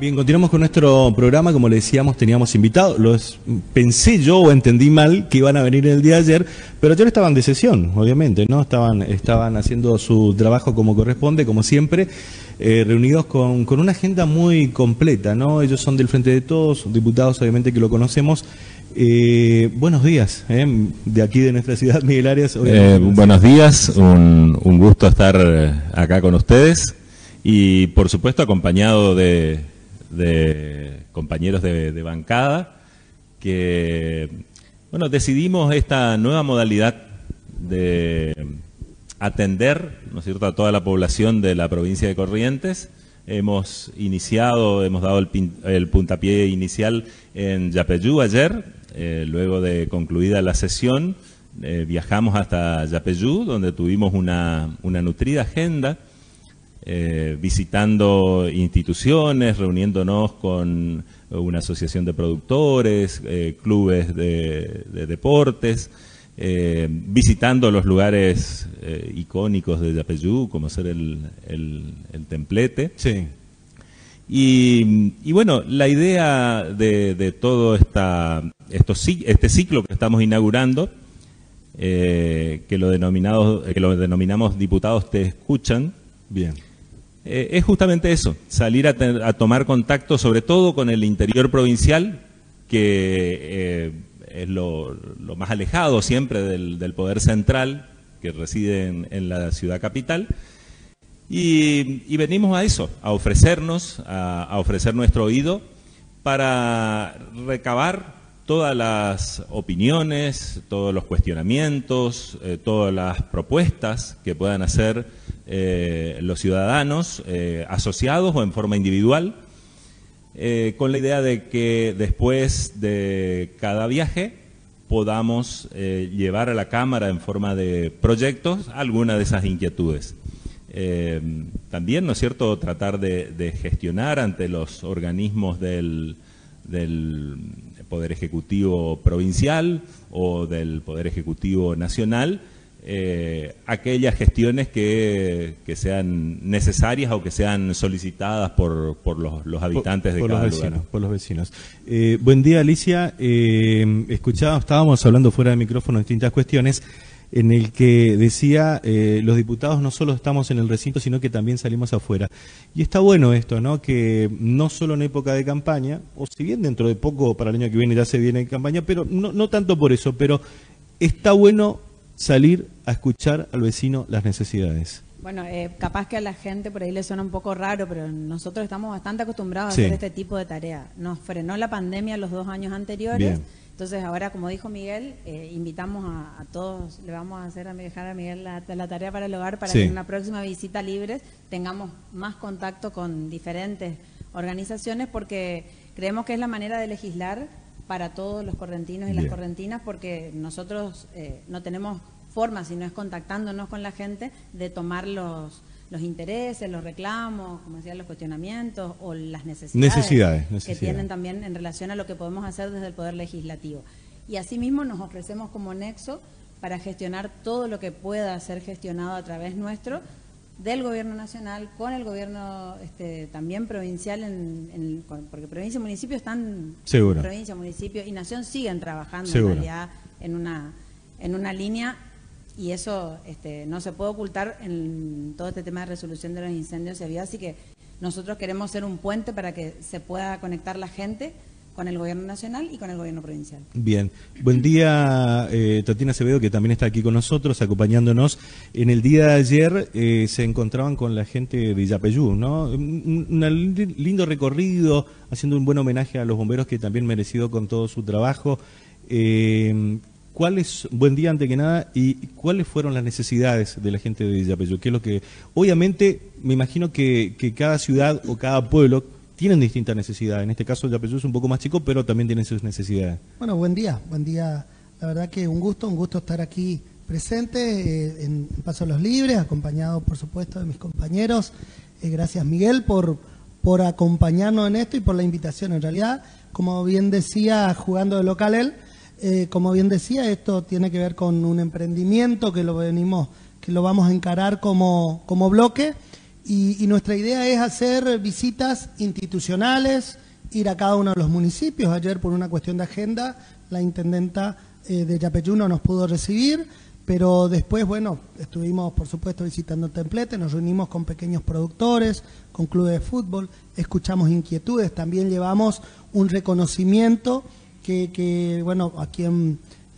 Bien, continuamos con nuestro programa. Como le decíamos, teníamos invitados. Pensé yo o entendí mal que iban a venir el día de ayer, pero ayer estaban de sesión, obviamente, ¿no? Estaban haciendo su trabajo como corresponde, como siempre, reunidos con una agenda muy completa, ¿no? Ellos son del Frente de Todos, diputados, obviamente, que lo conocemos. Buenos días, de aquí de nuestra ciudad, Miguel Arias. Buenos días, un gusto estar acá con ustedes y, por supuesto, acompañado de compañeros de bancada que, bueno, decidimos esta nueva modalidad de atender, ¿no es cierto?, a toda la población de la provincia de Corrientes. Hemos dado el puntapié inicial en Yapeyú ayer, luego de concluida la sesión, viajamos hasta Yapeyú, donde tuvimos una nutrida agenda, visitando instituciones, reuniéndonos con una asociación de productores, clubes de deportes, visitando los lugares icónicos de Yapeyú, como ser el Templete. Sí. Y bueno, la idea de todo este ciclo que estamos inaugurando, que lo denominamos Diputados Te Escuchan. Bien. Es justamente eso, salir a tomar contacto sobre todo con el interior provincial, que es lo más alejado siempre del poder central que reside en la ciudad capital, y venimos a eso, a ofrecernos, a ofrecer nuestro oído para recabar todas las opiniones, todos los cuestionamientos, todas las propuestas que puedan hacer los ciudadanos, asociados o en forma individual, con la idea de que después de cada viaje podamos llevar a la Cámara en forma de proyectos alguna de esas inquietudes. También, ¿no es cierto?, tratar de gestionar ante los organismos del Poder Ejecutivo Provincial o del Poder Ejecutivo Nacional, aquellas gestiones que sean necesarias o que sean solicitadas por los habitantes de cada lugar. Por los vecinos. Buen día, Alicia. Estábamos hablando fuera de micrófono de distintas cuestiones, en el que decía, los diputados no solo estamos en el recinto, sino que también salimos afuera. Y está bueno esto, ¿no? Que no solo en época de campaña, o si bien dentro de poco, para el año que viene ya se viene en campaña, pero no tanto por eso, pero está bueno salir a escuchar al vecino las necesidades. Bueno, capaz que a la gente por ahí le suena un poco raro, pero nosotros estamos bastante acostumbrados Sí. a hacer este tipo de tarea. Nos frenó la pandemia los 2 años anteriores. Bien. Entonces ahora, como dijo Miguel, invitamos a todos, le vamos a dejar a Miguel la tarea para el hogar, para Sí. que en una próxima visita libre tengamos más contacto con diferentes organizaciones, porque creemos que es la manera de legislar para todos los correntinos y Bien. las correntinas, porque nosotros no tenemos forma, si no es contactándonos con la gente, de tomar los intereses, los reclamos, como decía, los cuestionamientos o las necesidades que tienen también en relación a lo que podemos hacer desde el Poder Legislativo. Y asimismo nos ofrecemos como nexo para gestionar todo lo que pueda ser gestionado a través nuestro, del Gobierno Nacional, con el Gobierno también provincial, porque provincia y municipio están... Seguro. Provincia, municipio y Nación siguen trabajando Seguro. en realidad en una línea. Y eso no se puede ocultar en todo este tema de resolución de los incendios y así que nosotros queremos ser un puente para que se pueda conectar la gente con el gobierno nacional y con el gobierno provincial. Bien. Buen día, Tatiana Acevedo, que también está aquí con nosotros, acompañándonos. En el día de ayer se encontraban con la gente de Yapeyú, ¿no? Un lindo recorrido, haciendo un buen homenaje a los bomberos, que también merecido con todo su trabajo. Buen día antes que nada, y cuáles fueron las necesidades de la gente de Yapeyú? ¿Qué es lo que, obviamente, me imagino que cada ciudad o cada pueblo tienen distintas necesidades? En este caso Yapeyú es un poco más chico, pero también tienen sus necesidades. Bueno, buen día. La verdad que un gusto estar aquí presente en Paso Los Libres, acompañado por supuesto de mis compañeros. Gracias, Miguel, por acompañarnos en esto y por la invitación. En realidad, como bien decía, jugando de local él, como bien decía, esto tiene que ver con un emprendimiento que lo vamos a encarar como bloque, y nuestra idea es hacer visitas institucionales, ir a cada uno de los municipios. Ayer, por una cuestión de agenda, la intendenta de Yapeyú no nos pudo recibir, pero después, bueno, estuvimos, por supuesto, visitando el templete, nos reunimos con pequeños productores, con clubes de fútbol, escuchamos inquietudes, también llevamos un reconocimiento que bueno, a quien...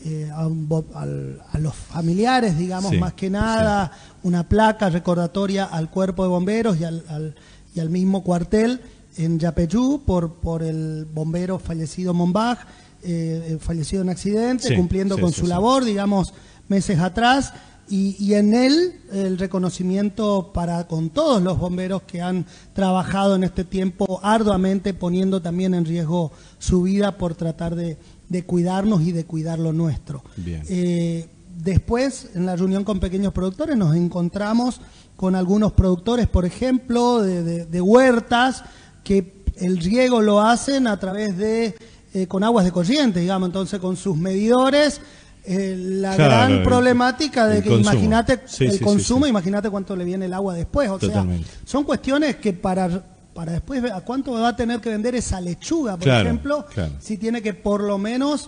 a los familiares, digamos, más que nada, una placa recordatoria al cuerpo de bomberos y al mismo cuartel en Yapeyú por el bombero fallecido Mombach, fallecido en accidente, cumpliendo con su labor, digamos, meses atrás, y en él el reconocimiento con todos los bomberos que han trabajado en este tiempo arduamente, poniendo también en riesgo su vida por tratar de cuidarnos y de cuidar lo nuestro. Después, en la reunión con pequeños productores, nos encontramos con algunos productores, por ejemplo, de huertas, que el riego lo hacen a través de, con aguas de corriente, digamos, entonces con sus medidores, la gran problemática de que imagínate el consumo, imagínate cuánto le viene el agua después, o sea, son cuestiones que para después, ¿a cuánto va a tener que vender esa lechuga, por ejemplo? Si tiene que por lo menos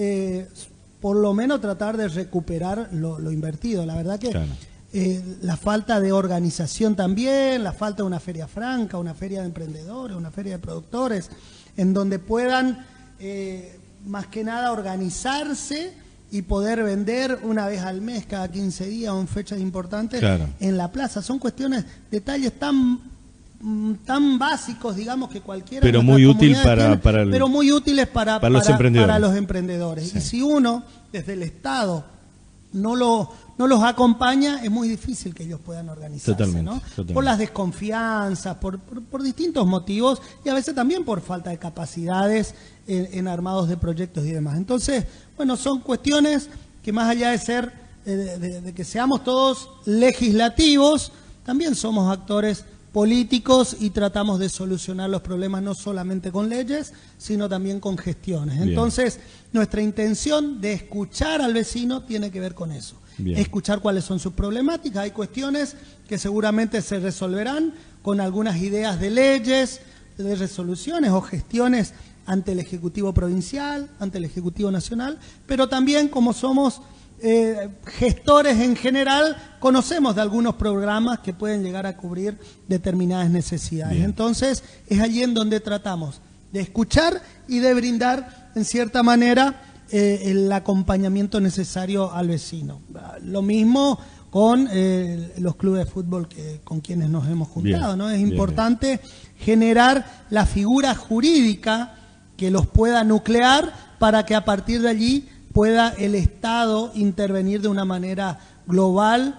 tratar de recuperar lo invertido. La verdad que la falta de organización también, la falta de una feria franca, una feria de emprendedores, una feria de productores, en donde puedan más que nada organizarse y poder vender una vez al mes, cada 15 días o en fechas importantes en la plaza. Son cuestiones, detalles tan básicos, digamos, que cualquiera, pero muy útil pero muy útiles para los emprendedores. Y si uno desde el Estado no los acompaña, es muy difícil que ellos puedan organizarse, ¿no? Por las desconfianzas, por distintos motivos, y a veces también por falta de capacidades en armados de proyectos y demás. Entonces, bueno, son cuestiones que más allá de ser de que seamos todos legislativos, también somos actores políticos y tratamos de solucionar los problemas no solamente con leyes, sino también con gestiones. Entonces, nuestra intención de escuchar al vecino tiene que ver con eso. Escuchar cuáles son sus problemáticas. Hay cuestiones que seguramente se resolverán con algunas ideas de leyes, de resoluciones o gestiones ante el Ejecutivo Provincial, ante el Ejecutivo Nacional, pero también como somos gestores en general, conocemos de algunos programas que pueden llegar a cubrir determinadas necesidades. Entonces, es allí en donde tratamos de escuchar y de brindar, en cierta manera, el acompañamiento necesario al vecino. Lo mismo con los clubes de fútbol con quienes nos hemos juntado, ¿no? Es importante generar la figura jurídica que los pueda nuclear para que a partir de allí pueda el Estado intervenir de una manera global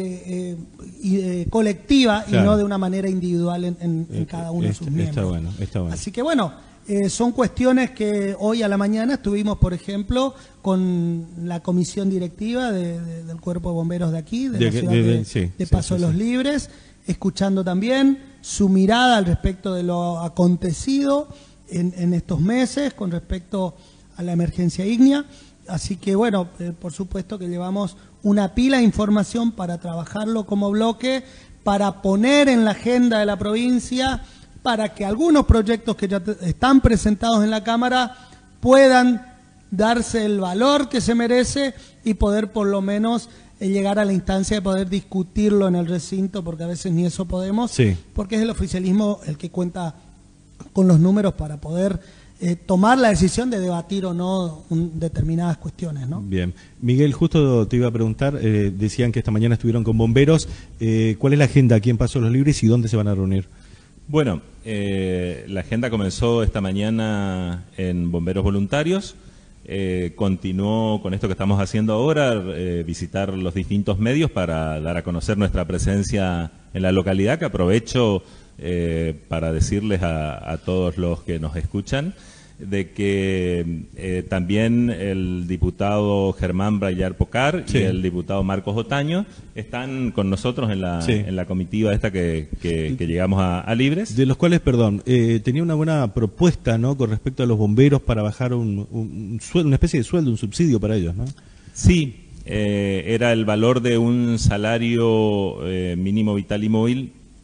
y colectiva y no de una manera individual en cada uno de sus miembros. Está bueno. Así que bueno, son cuestiones que hoy a la mañana estuvimos, por ejemplo, con la comisión directiva del Cuerpo de Bomberos de aquí, de la ciudad de Paso de los Libres, escuchando también su mirada al respecto de lo acontecido en estos meses con respecto a la emergencia ígnea. Así que bueno, por supuesto que llevamos una pila de información para trabajarlo como bloque, para poner en la agenda de la provincia, para que algunos proyectos que ya están presentados en la Cámara puedan darse el valor que se merece y poder por lo menos llegar a la instancia de poder discutirlo en el recinto, porque a veces ni eso podemos, porque es el oficialismo el que cuenta con los números para poder tomar la decisión de debatir o no determinadas cuestiones, ¿no? Bien. Miguel, justo te iba a preguntar, decían que esta mañana estuvieron con bomberos. ¿Cuál es la agenda aquí en Paso de los Libres y dónde se van a reunir? Bueno, la agenda comenzó esta mañana en Bomberos Voluntarios. Continuó con esto que estamos haciendo ahora, visitar los distintos medios para dar a conocer nuestra presencia en la localidad, que aprovecho para decirles a todos los que nos escuchan de que también el diputado Germán Brayar Pocar y el diputado Marcos Otaño están con nosotros en la comitiva esta que llegamos a Libres. De los cuales, perdón, tenía una buena propuesta, ¿no?, con respecto a los bomberos para bajar un sueldo, una especie de sueldo, un subsidio para ellos, ¿no? Sí, era el valor de un salario mínimo vital y móvil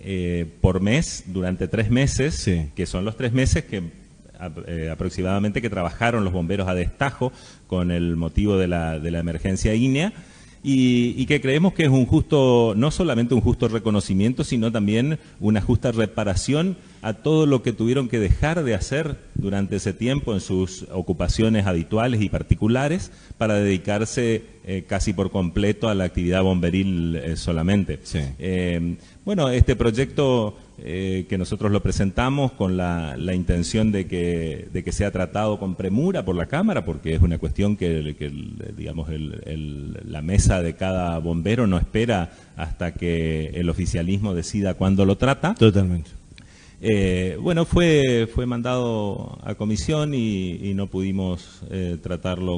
por mes durante 3 meses, Sí. que son los 3 meses que aproximadamente que trabajaron los bomberos a destajo con el motivo de la emergencia ígnea. Y que creemos que es un justo, no solamente un justo reconocimiento, sino también una justa reparación a todo lo que tuvieron que dejar de hacer durante ese tiempo en sus ocupaciones habituales y particulares para dedicarse casi por completo a la actividad bomberil solamente. Sí. Bueno, este proyecto que nosotros lo presentamos con la intención de que sea tratado con premura por la Cámara, porque es una cuestión que digamos, la mesa de cada bombero no espera hasta que el oficialismo decida cuándo lo trata. Totalmente. Bueno, fue mandado a comisión y no pudimos tratarlo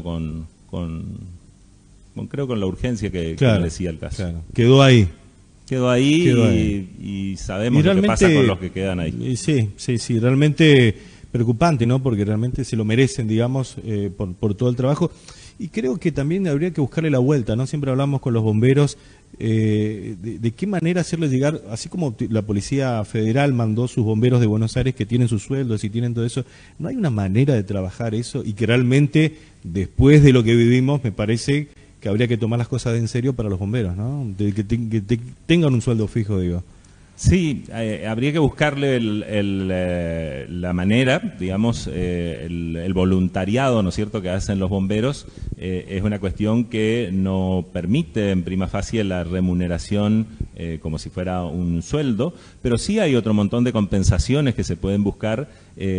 creo con la urgencia que merecía el caso. Claro. Quedó ahí. Quedó ahí. Y sabemos lo que pasa con los que quedan ahí. Sí, realmente preocupante, ¿no? Porque realmente se lo merecen, digamos, por todo el trabajo. Y creo que también habría que buscarle la vuelta, ¿no? Siempre hablamos con los bomberos de qué manera hacerles llegar, así como la Policía Federal mandó sus bomberos de Buenos Aires que tienen sus sueldos y tienen todo eso, ¿no hay una manera de trabajar eso? Y que realmente, después de lo que vivimos, me parece que habría que tomar las cosas en serio para los bomberos, ¿no? Que tengan un sueldo fijo, digo. Sí, habría que buscarle la manera, digamos, el voluntariado, ¿no es cierto?, que hacen los bomberos, es una cuestión que no permite en prima facie la remuneración como si fuera un sueldo, pero sí hay otro montón de compensaciones que se pueden buscar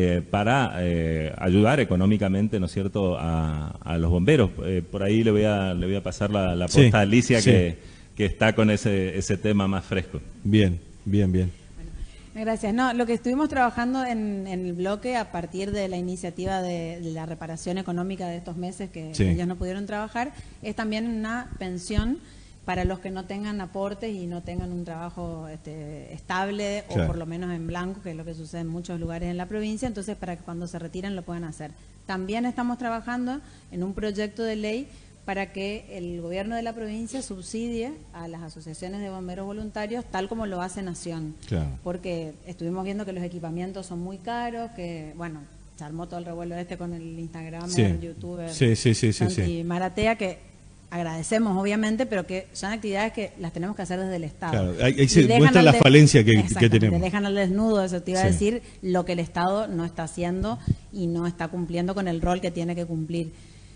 para ayudar económicamente, ¿no es cierto?, a los bomberos. Por ahí le voy a pasar la posta a Alicia, sí. que está con ese tema más fresco. Bien. Bueno, gracias. No, lo que estuvimos trabajando en el bloque a partir de la iniciativa de la reparación económica de estos meses que ellos no pudieron trabajar, es también una pensión para los que no tengan aportes y no tengan un trabajo estable o por lo menos en blanco, que es lo que sucede en muchos lugares en la provincia, entonces para que cuando se retiren lo puedan hacer. También estamos trabajando en un proyecto de ley para que el gobierno de la provincia subsidie a las asociaciones de bomberos voluntarios tal como lo hace Nación. Claro. Porque estuvimos viendo que los equipamientos son muy caros, que, bueno, se armó todo el revuelo con el Instagram, el youtuber Santi Maratea, que agradecemos obviamente, pero que son actividades que las tenemos que hacer desde el Estado. Claro, ahí se muestra la falencia que tenemos. Te dejan al desnudo, eso te iba a decir, lo que el Estado no está haciendo y no está cumpliendo con el rol que tiene que cumplir.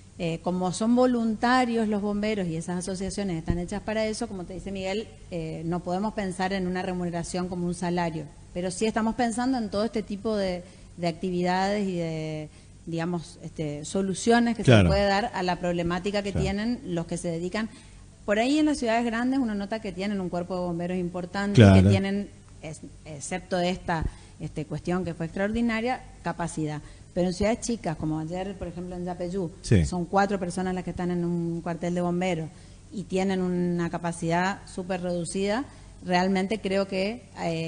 Como son voluntarios los bomberos y esas asociaciones están hechas para eso, como te dice Miguel, no podemos pensar en una remuneración como un salario, pero sí estamos pensando en todo este tipo de actividades y de, digamos, soluciones que se puede dar a la problemática que tienen los que se dedican. Por ahí en las ciudades grandes uno nota que tienen un cuerpo de bomberos importante, que tienen, excepto esta cuestión que fue extraordinaria, capacidad. Pero en ciudades chicas, como ayer, por ejemplo, en Yapeyú, son 4 personas las que están en un cuartel de bomberos y tienen una capacidad súper reducida, realmente creo que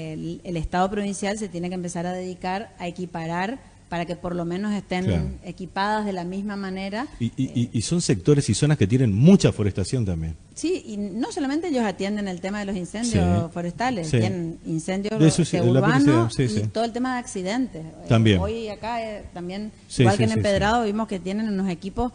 el Estado provincial se tiene que empezar a dedicar a equiparar para que por lo menos estén equipadas de la misma manera. Y son sectores y zonas que tienen mucha forestación también. Sí, y no solamente ellos atienden el tema de los incendios forestales, tienen incendios urbanos y todo el tema de accidentes. También. Hoy acá también, igual que en Empedrado, vimos que tienen unos equipos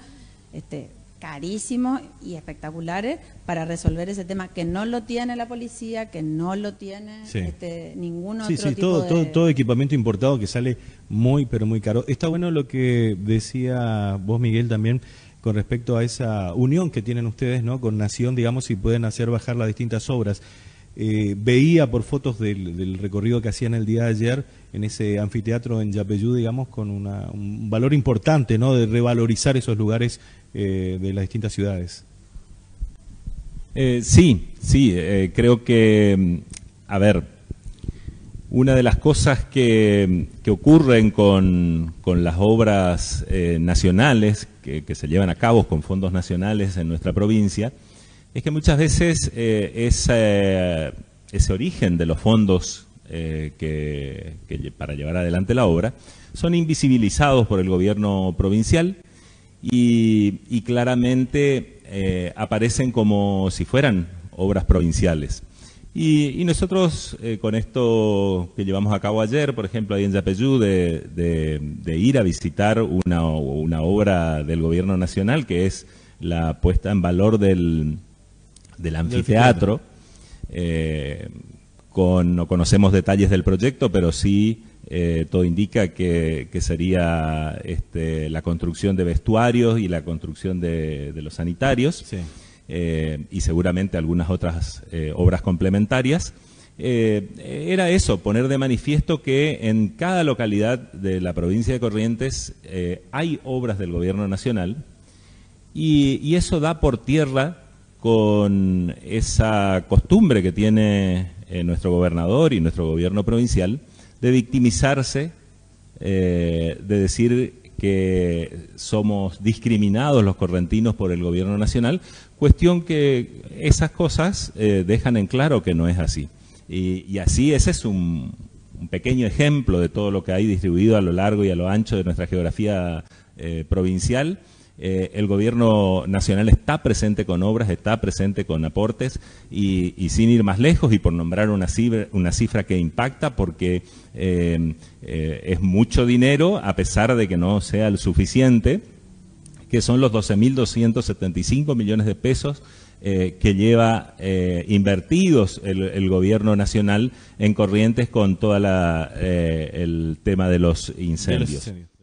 carísimos y espectaculares para resolver ese tema, que no lo tiene la policía, que no lo tiene ningún otro tipo todo equipamiento importado que sale muy, pero muy caro. Está bueno lo que decía vos, Miguel, también con respecto a esa unión que tienen ustedes, ¿no?, con Nación, digamos, y pueden hacer bajar las distintas obras. Veía por fotos del recorrido que hacían el día de ayer en ese anfiteatro en Yapeyú, digamos, con un valor importante, ¿no?, de revalorizar esos lugares de las distintas ciudades. Creo que, a ver, una de las cosas que ocurren con las obras nacionales que se llevan a cabo con fondos nacionales en nuestra provincia es que muchas veces ese origen de los fondos para llevar adelante la obra son invisibilizados por el gobierno provincial y claramente aparecen como si fueran obras provinciales. Y nosotros, con esto que llevamos a cabo ayer, por ejemplo, ahí en Yapeyú, de ir a visitar una obra del Gobierno Nacional, que es la puesta en valor del anfiteatro. No conocemos detalles del proyecto, pero sí todo indica que sería la construcción de vestuarios y la construcción de los sanitarios. Sí. Y seguramente algunas otras obras complementarias. Era eso, poner de manifiesto que en cada localidad de la provincia de Corrientes hay obras del Gobierno Nacional y eso da por tierra con esa costumbre que tiene nuestro gobernador y nuestro gobierno provincial de victimizarse, de decir que somos discriminados los correntinos por el Gobierno Nacional, cuestión que esas cosas dejan en claro que no es así. Y así ese es un pequeño ejemplo de todo lo que hay distribuido a lo largo y a lo ancho de nuestra geografía provincial. El Gobierno Nacional está presente con obras, está presente con aportes y sin ir más lejos y por nombrar una cifra que impacta porque es mucho dinero a pesar de que no sea el suficiente, que son los 12.275 millones de pesos que lleva invertidos el Gobierno Nacional en Corrientes con todo el tema de los incendios.